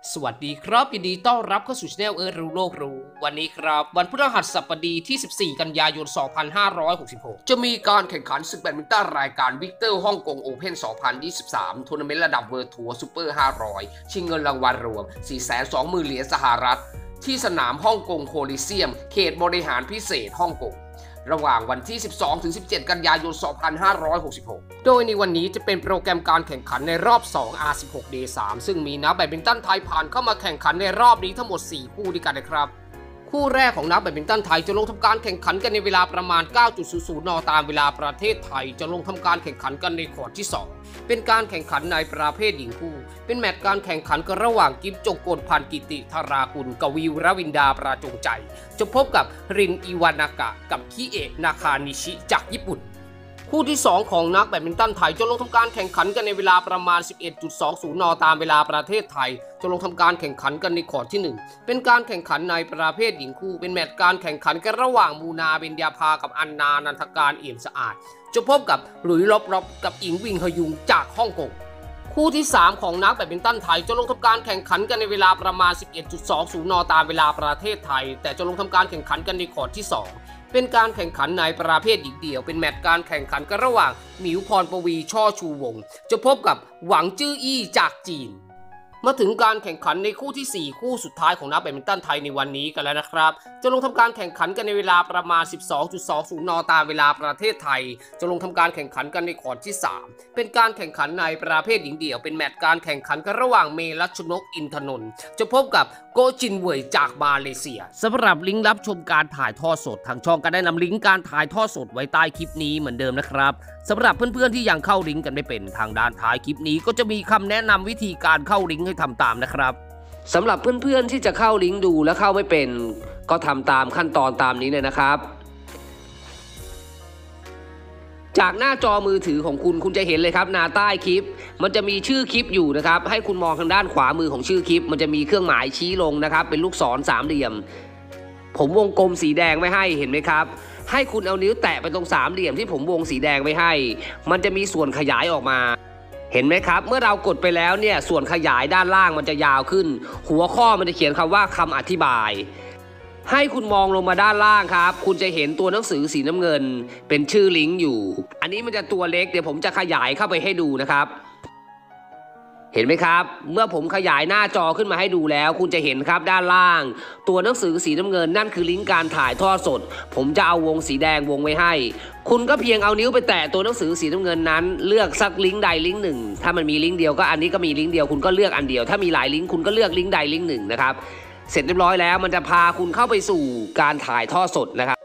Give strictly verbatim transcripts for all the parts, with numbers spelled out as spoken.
สวัสดีครับยินดีต้อนรับเข้าสู่ช่องเอิร์ธรู้โลกรู้วันนี้ครับวันพฤหัสบดีที่สิบสี่กันยายนสองพันห้าร้อยหกสิบหกจะมีการแข่งขันศึกแบดมินตันรายการวิกเตอร์ฮ่องกงโอเพ่นสองพันยี่สิบสามทัวร์นาเมนต์ระดับเวิลด์ทัวร์ซูเปอร์ห้าร้อยชิงเงินรางวัลรวม สี่แสนสองหมื่น เหรียญสหรัฐที่สนามฮ่องกงโคลิเซียมเขตบริหารพิเศษฮ่องกงระหว่างวันที่ สิบสองถึงสิบเจ็ด กันยายน สองพันห้าร้อยหกสิบหก โดยในวันนี้จะเป็นโปรแกรมการแข่งขันในรอบ สอง อาร์ สิบหก เดย์ สาม ซึ่งมีนักแบดมินตันไทยผ่านเข้ามาแข่งขันในรอบนี้ทั้งหมด สี่ คู่ด้วยกันนะครับคู่แรกของนักแบดมินตันไทยจะลงทำการแข่งขันกันในเวลาประมาณ เก้านาฬิกา นตามเวลาประเทศไทยจะลงทำการแข่งขันกันในคอร์ตที่ สอง เป็นการแข่งขันในประเภทหญิงคู่เป็นแมตช์การแข่งขันกันระหว่างกิฟจงกลพันกิติธารากุลกวีรวินดาปราจงใจจะพบกับรินอิวานากะกับคิเอะนาคานิชิจากญี่ปุ่นคู่ที่สองของนักแบดมินตันไทยจะลงทำการแข่งขันกันในเวลาประมาณ สิบเอ็ดนาฬิกา นตามเวลาประเทศไทยจะลงทำการแข่งขันกันในคอร์ตที่หนึ่งเป็นการแข่งขันในประเภทหญิงคู่เป็นแมตช์การแข่งขันกันระหว่างมูนาเบญญาภากับอันนานันทการเอี่ยมสะอาดจะพบกับหลุยส์ลบรอบกับอิงวิงฮยุงจากฮ่องกงคู่ที่สามของนักแบดมินตันไทยจะลงทำการแข่งขันกันในเวลาประมาณ สิบเอ็ดนาฬิกา นตามเวลาประเทศไทยแต่จะลงทำการแข่งขันกันในคอร์ตที่สองเป็นการแข่งขันในประเภทหญิงเดี่ยวเป็นแมตช์การแข่งขันกันระหว่างหมิวพรปวีช่อชูวงศ์จะพบกับหวังจื้ออี้จากจีนมาถึงการแข่งขันในคู่ที่สี่คู่สุดท้ายของนักแบดมินตันไทยในวันนี้กันแล้วนะครับจะลงทำการแข่งขันกันในเวลาประมาณ สิบสองนาฬิกา นตามเวลาประเทศไทยจะลงทำการแข่งขันกันในคอร์ตที่สามเป็นการแข่งขันในประเภทหญิงเดี่ยวเป็นแมตช์การแข่งขันกันระหว่างเมรัชนกอินทนนท์จะพบกับโกจินเว่ยจากมาเลเซียสำหรับลิงก์รับชมการถ่ายทอดสดทางช่องก็ได้นำลิงก์การถ่ายทอดสดไว้ใต้คลิปนี้เหมือนเดิมนะครับสำหรับเพื่อนๆที่ยังเข้าลิงก์กันไม่เป็นทางด้านท้ายคลิปนี้ก็จะมีคำแนะนำวิธีการเข้าลิงก์ให้ทำตามนะครับสำหรับเพื่อนๆที่จะเข้าลิงก์ดูและเข้าไม่เป็นก็ทำตามขั้นตอนตามนี้เลยนะครับจากหน้าจอมือถือของคุณคุณจะเห็นเลยครับหน้าใต้คลิปมันจะมีชื่อคลิปอยู่นะครับให้คุณมองทางด้านขวามือของชื่อคลิปมันจะมีเครื่องหมายชี้ลงนะครับเป็นลูกศรสามเหลี่ยมผมวงกลมสีแดงไว้ให้เห็นไหมครับให้คุณเอานิ้วแตะไปตรงสามเหลี่ยมที่ผมวงสีแดงไว้ให้มันจะมีส่วนขยายออกมาเห็นไหมครับเมื่อเรากดไปแล้วเนี่ยส่วนขยายด้านล่างมันจะยาวขึ้นหัวข้อมันจะเขียนคำว่าคำอธิบายให้คุณมองลงมาด้านล่างครับคุณจะเห็นตัวหนังสือสีน้ำเงินเป็นชื่อลิงก์อยู่อันนี้มันจะตัวเล็กเดี๋ยวผมจะขยายเข้าไปให้ดูนะครับเห็นไหมครับเมื่อผมขยายหน้าจอขึ้นมาให้ดูแล้วคุณจะเห็นครับด้านล่างตัวหนังสือสีน้ำเงินนั่นคือลิงก์การถ่ายทอดสดผมจะเอาวงสีแดงวงไว้ให้คุณก็เพียงเอานิ้วไปแตะตัวหนังสือสีน้ำเงินนั้นเลือกสักลิงก์ใดลิงก์หนึ่งถ้ามันมีลิงก์เดียวก็อันนี้ก็มีลิงก์เดียวคุณก็เลือกอันเดียวถ้ามีหลายลิงก์คุณก็เลือกลิงก์ใดลิงก์หนึ่งนะครับเสร็จเรียบร้อยแล้วมันจะพาคุณเข้าไปสู่การถ่ายทอดสดนะครับ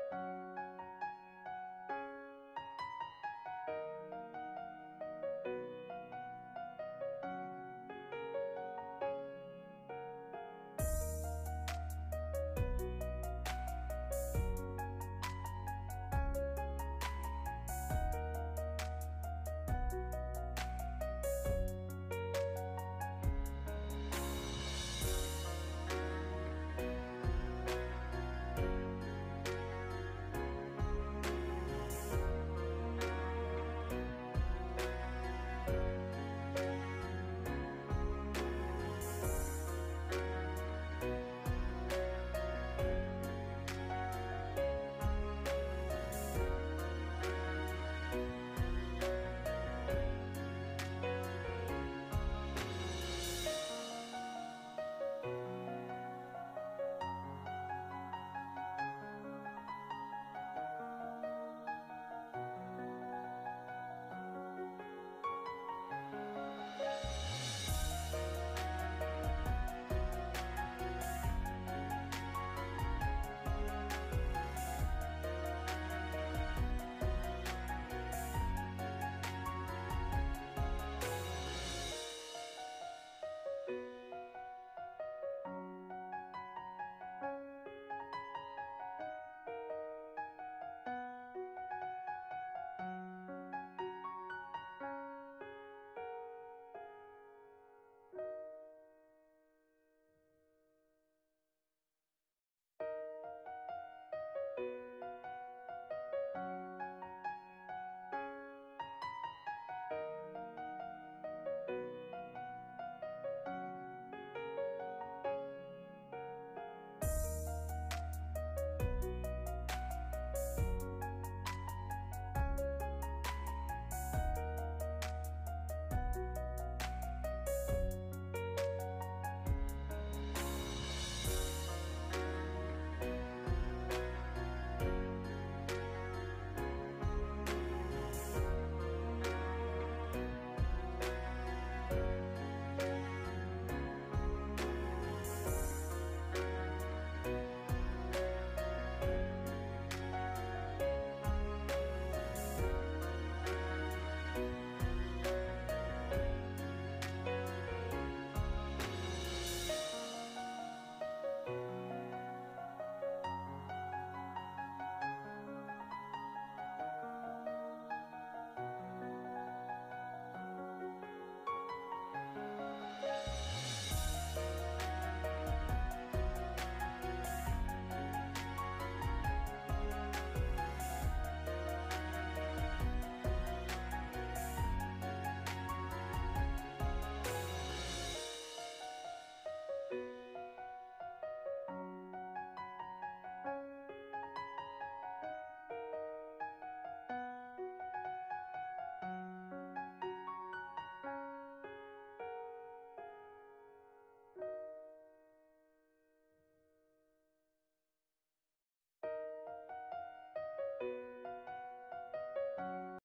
you